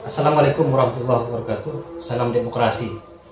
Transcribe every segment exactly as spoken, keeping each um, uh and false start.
Assalamualaikum warahmatullahi wabarakatuh. Salam demokrasi.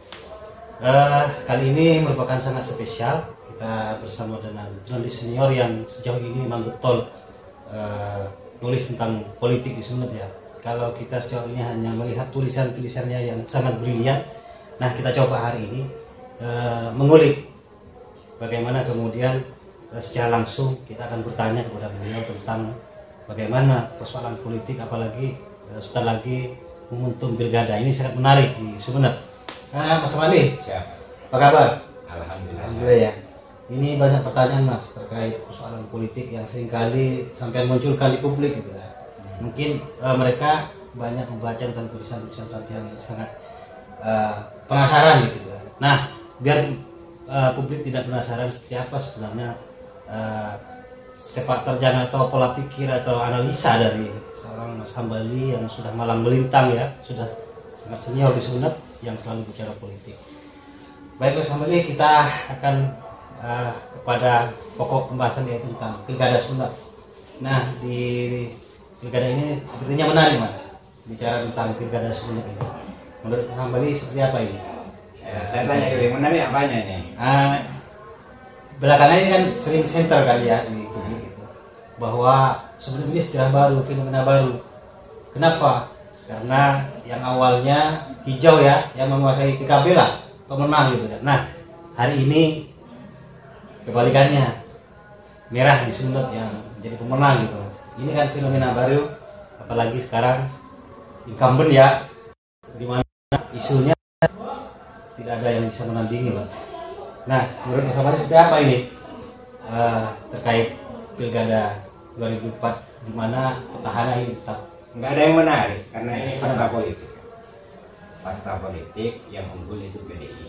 Uh, kali ini merupakan sangat spesial. Kita bersama dengan jurnalis senior yang sejauh ini memang betul uh, nulis tentang politik di Sumeneb ya. Kalau kita sejauh ini hanya melihat tulisan-tulisannya yang sangat brilian. Nah, kita coba hari ini uh, mengulik bagaimana kemudian uh, secara langsung kita akan bertanya kepada beliau tentang bagaimana persoalan politik, apalagi uh, sudah lagi momentum pilkada ini sangat menarik di Sumeneb. Nah, Mas Mali, apa kabar? Alhamdulillah. Alhamdulillah ya. Ini banyak pertanyaan Mas terkait persoalan politik yang seringkali sampai munculkan di publik gitu ya. Mungkin uh, mereka banyak membaca tentang tulisan-tulisan sampean yang sangat uh, penasaran gitu ya. Nah, biar uh, publik tidak penasaran seperti apa sebenarnya uh, sepak terjang atau pola pikir atau analisa dari seorang Mas Hambali yang sudah malang melintang ya, sudah sangat senior di Sumeneb yang selalu bicara politik. Baik Mas Hambali, kita akan uh, kepada pokok pembahasan yaitu tentang pilkada Sumeneb. Nah, di pilkada ini sepertinya menarik Mas, bicara tentang pilkada Sumeneb ini. Menurut Mas Hambali seperti apa ini? Ya, saya tanya dulu, menarik apanya ini? Uh, belakangan ini kan sering center kali ya di publik itu, bahwa sebenarnya ini sejarah baru, fenomena baru. Kenapa? Karena yang awalnya hijau ya, yang menguasai P K B lah, pemenang gitu kan. Nah, hari ini kebalikannya, merah di Sumeneb yang menjadi pemenang gitu Mas. Ini kan fenomena baru, apalagi sekarang incumbent ya, dimana isunya tidak ada yang bisa menandingi lah. Nah, menurut Mas Hambali seperti apa ini uh, terkait pilkada dua ribu empat di mana petahana ini tetap nggak ada yang menarik karena ini fakta politik. Fakta politik yang unggul itu P D I.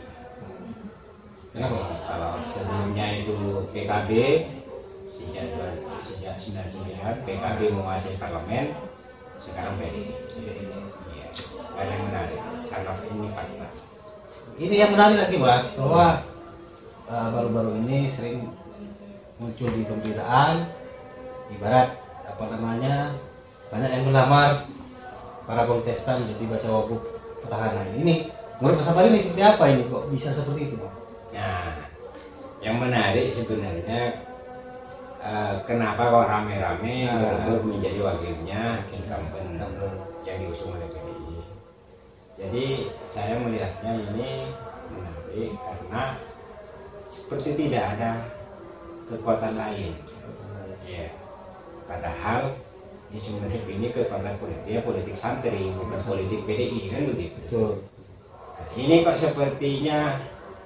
Kenapa? Kalau sebelumnya itu P K B sejak sejak sembilan puluh sembilan P K B menguasai parlemen, sekarang P D I. Ya, nggak ada yang menarik karena ini fakta. Ini yang menarik lagi Mas, bahwa baru-baru uh, ini sering muncul di pemberitaan, ibarat apa namanya, banyak yang melamar para kontestan jadi baca wagub petahana. Ini menurut Mas Hambali ini seperti apa ini, kok bisa seperti itu Bang? Nah, yang menarik sebenarnya uh, kenapa kok rame-rame nah, berebut menjadi wakilnya incumbent yang diusung oleh P D I. Jadi saya melihatnya ini menarik karena seperti tidak ada kekuatan lain. Ya. Padahal di Sumeneb ini kekuatan politiknya politik santri, bukan politik P D I kan begitu. Betul. Nah, ini kok sepertinya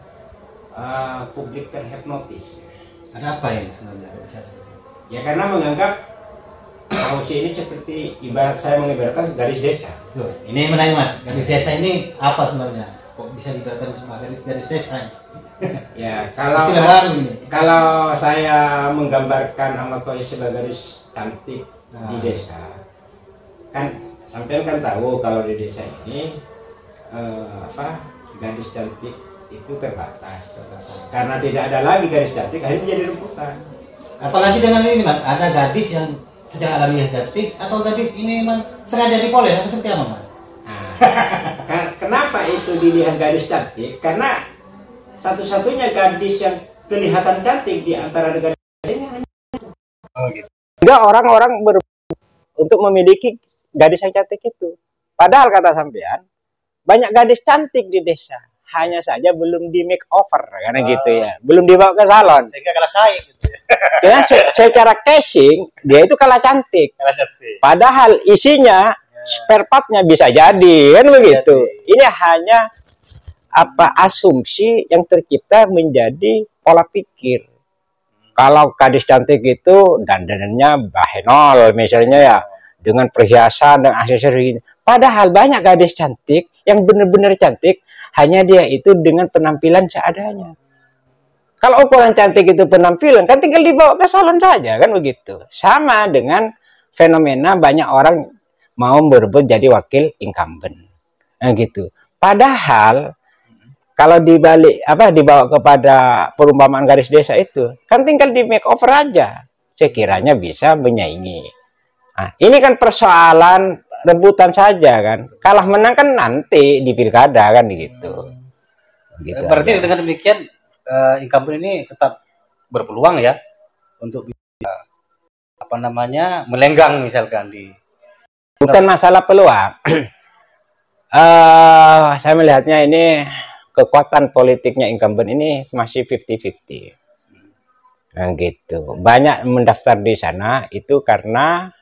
uh, publik terhipnotis. Ada apa ini sebenarnya? Ya karena menganggap Ausi ini seperti ibarat saya mengibaratkan garis desa. Loh, ini yang menarik Mas, garis desa ini apa sebenarnya? Kok bisa diibaratkan sebagai garis desa? Ya kalau kalau saya menggambarkan Ahmad Faiz sebagai garis cantik nah, di desa, kan sampai kan tahu kalau di desa ini eh, apa gadis cantik itu terbatas, terbatas karena tidak ada lagi gadis cantik, akhirnya jadi rebutan. Apalagi dengan ini Mas, ada gadis yang secara alamiah cantik atau gadis ini memang sengaja dipoles atau seperti apa Mas? Nah, kenapa itu dilihat gadis cantik? Karena satu-satunya gadis yang kelihatan cantik di antara gadis ini hanya oh, gitu. Enggak, orang-orang ber untuk memiliki gadis yang cantik itu. Padahal kata sampean banyak gadis cantik di desa, hanya saja belum di make over karena oh. gitu ya, belum dibawa ke salon. Sehingga kalah saing gitu. Ya, secara casing dia itu kalah cantik. Kalah cantik. Padahal isinya ya, spare partnya bisa jadi kan begitu. Jadi. Ini hanya apa asumsi yang tercipta menjadi pola pikir. Hmm. Kalau gadis cantik itu dandanannya bahenol misalnya ya, dengan perhiasan dan aksesori. Padahal banyak gadis cantik yang benar-benar cantik, hanya dia itu dengan penampilan seadanya. Kalau ukuran cantik itu penampilan, kan tinggal dibawa ke salon saja kan begitu. Sama dengan fenomena banyak orang mau berebut jadi wakil incumbent. Nah gitu. Padahal kalau dibalik apa dibawa kepada perumpamaan garis desa itu, kan tinggal di make over aja. Sekiranya bisa menyaingi Nah, ini kan persoalan rebutan saja kan. Kalah menang kan nanti di pilkada kan gitu. Hmm. Gitu Berarti aja. dengan demikian uh, incumbent ini tetap berpeluang ya untuk bisa apa namanya melenggang misalkan di. Bukan masalah peluang. uh, saya melihatnya ini kekuatan politiknya incumbent ini masih fifty fifty. Nah, gitu. Banyak mendaftar di sana itu karena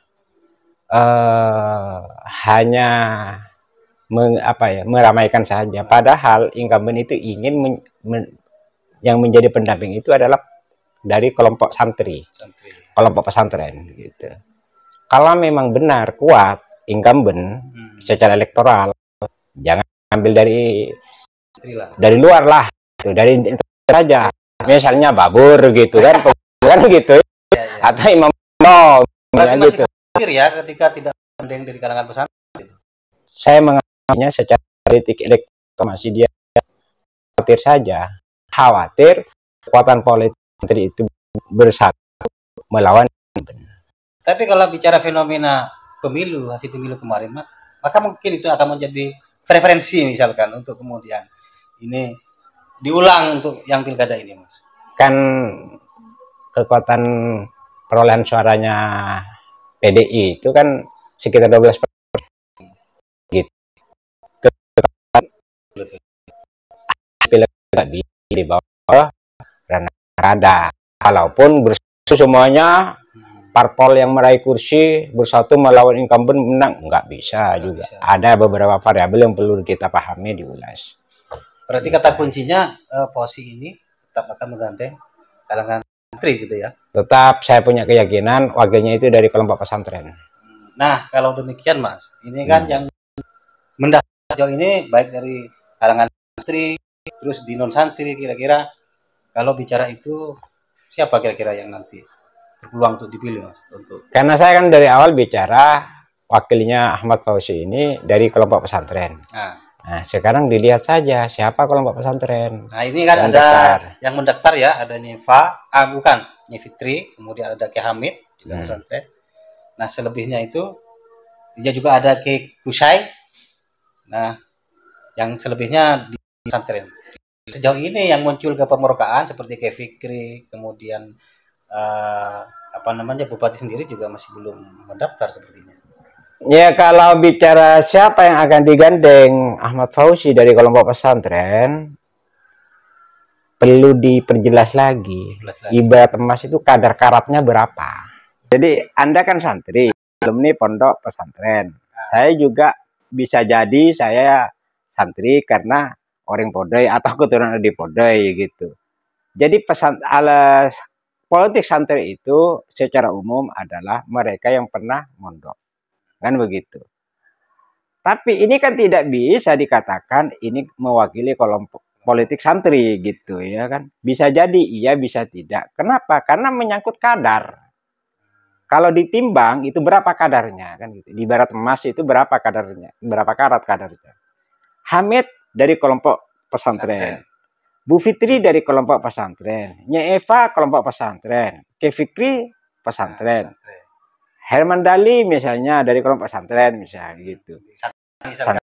uh, hanya meng, apa ya, meramaikan saja. Padahal incumbent itu ingin men, men, yang menjadi pendamping itu adalah dari kelompok santri, Santri. kelompok pesantren gitu. Kalau memang benar kuat incumbent hmm. secara elektoral, jangan ambil dari dari luar lah, gitu. Dari saja. Misalnya Babur gitu kan, kan gitu. Ya, ya. Atau Imam No, berarti masih gitu. Khawatir ya ketika tidak ada yang dari kalangan pesantren. Saya menganggapnya secara politik elektoral masih dia khawatir saja. Khawatir kekuatan politik itu bersatu melawan. Tapi kalau bicara fenomena pemilu, hasil pemilu kemarin, maka mungkin itu akan menjadi preferensi misalkan untuk kemudian ini diulang untuk yang pilkada ini, Mas. Kan kekuatan perolehan suaranya P D I itu kan sekitar dua belas persen gitu. Pilkada di bawah rada, walaupun bersatu semuanya parpol yang meraih kursi bersatu melawan incumbent menang, nggak bisa nggak juga. Bisa. Ada beberapa variabel yang perlu kita pahami diulas. Berarti kata kuncinya uh, posisi ini tetap akan menggandeng kalangan santri gitu ya? Tetap saya punya keyakinan wakilnya itu dari kelompok pesantren. Nah kalau demikian Mas, ini kan hmm. yang mendaftar sejauh ini baik dari kalangan santri terus di non santri, kira-kira kalau bicara itu siapa kira-kira yang nanti berpeluang untuk dipilih, Mas? Untuk karena saya kan dari awal bicara wakilnya Ahmad Fauzi ini dari kelompok pesantren. Nah, nah sekarang dilihat saja siapa kelompok pesantren. Nah ini kan ada daftar. Yang mendaftar ya, ada Neva, ah bukan, Nyefitri, kemudian ada Ki Hamid juga hmm. pesantren. Nah selebihnya itu dia juga ada Ki Kusai. Nah yang selebihnya di pesantren. Sejauh ini yang muncul ke pemerkaan seperti Ki Fikri, kemudian Uh, apa namanya bupati sendiri juga masih belum mendaftar sepertinya. Ya kalau bicara siapa yang akan digandeng Ahmad Fauzi dari kelompok pesantren perlu diperjelas lagi. lagi. Ibarat emas itu kadar karatnya berapa. Jadi Anda kan santri, alumni pondok pesantren. Nah. Saya juga bisa jadi saya santri karena orang Podai atau keturunan di Podai gitu. Jadi pesan alas politik santri itu secara umum adalah mereka yang pernah mondok. Kan begitu. Tapi ini kan tidak bisa dikatakan ini mewakili kelompok politik santri gitu ya kan. Bisa jadi iya, bisa tidak. Kenapa? Karena menyangkut kadar. Kalau ditimbang itu berapa kadarnya kan gitu. Di barat emas itu berapa kadarnya? Berapa karat kadarnya? Hamid dari kelompok pesantren. Bu Fitri dari kelompok pesantren, Nye Eva kelompok pesantren, Ki Fikri pesantren, pesantren. Herman Dali misalnya dari kelompok pesantren misalnya gitu. Pesantren.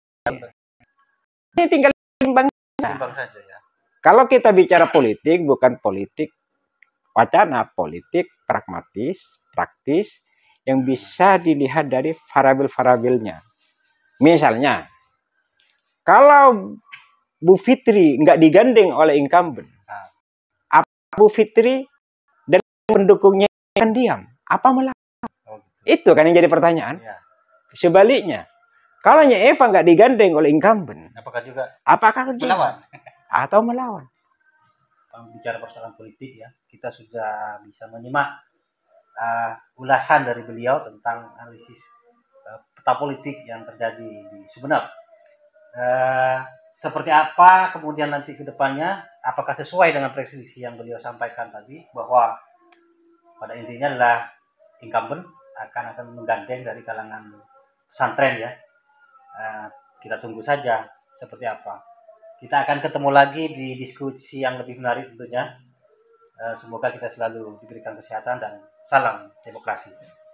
Ini tinggal timbang saja ya. Kalau kita bicara politik bukan politik wacana, politik pragmatis, praktis yang bisa dilihat dari variabel-variabelnya. Misalnya, kalau Bu Fitri nggak digandeng oleh incumbent, apa Bu Fitri dan pendukungnya akan diam? Apa melawan? Oh, gitu. Itu kan yang jadi pertanyaan. Ya. Sebaliknya, kalau Eva nggak digandeng oleh incumbent, apakah juga apakah melawan atau melawan? Kalau bicara persoalan politik ya, kita sudah bisa menyimak uh, ulasan dari beliau tentang analisis uh, peta politik yang terjadi di Sumeneb. Uh, Seperti apa kemudian nanti ke depannya, apakah sesuai dengan prediksi yang beliau sampaikan tadi, bahwa pada intinya adalah incumbent akan akan menggandeng dari kalangan pesantren ya. Uh, kita tunggu saja seperti apa. Kita akan ketemu lagi di diskusi yang lebih menarik tentunya. Uh, semoga kita selalu diberikan kesehatan dan salam demokrasi.